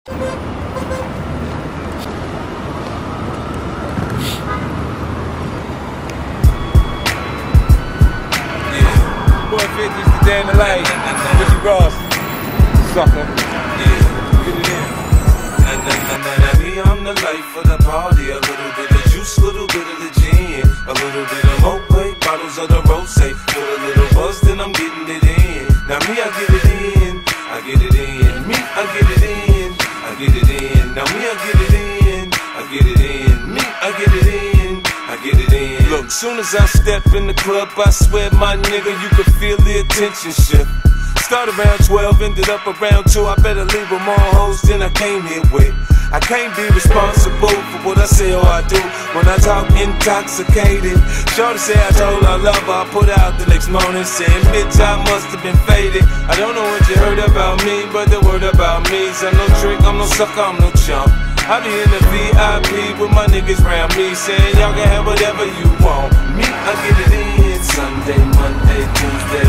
Boy, 50's the day in the life. Ricky Ross, sucker. Get it in. I'm the life of the party. A little bit of juice, little bit of the gin, a little bit of Moët, bottles of the Royce. Put a little buzz, then I'm getting it in. Now me, I get it in. I get it in. Me, I get it in. I get it in. Now me, I get it in. I get it in. Me, I get it in. I get it in. Look, soon as I step in the club, I swear, my nigga, you can feel the attention shift. Start around 12, ended up around 2. I better leave with more hoes than I came here with. I can't be responsible for what I say or I do when I talk intoxicated. Shorty say I told her I love her, I put out the next morning saying, bitch, I must have been faded. I don't know what you heard about me, but the word about me is I'm no trick, I'm no sucker, I'm no chump. I be in the VIP with my niggas round me saying y'all can have whatever you want. Me, I get it in Sunday, Monday, Tuesday,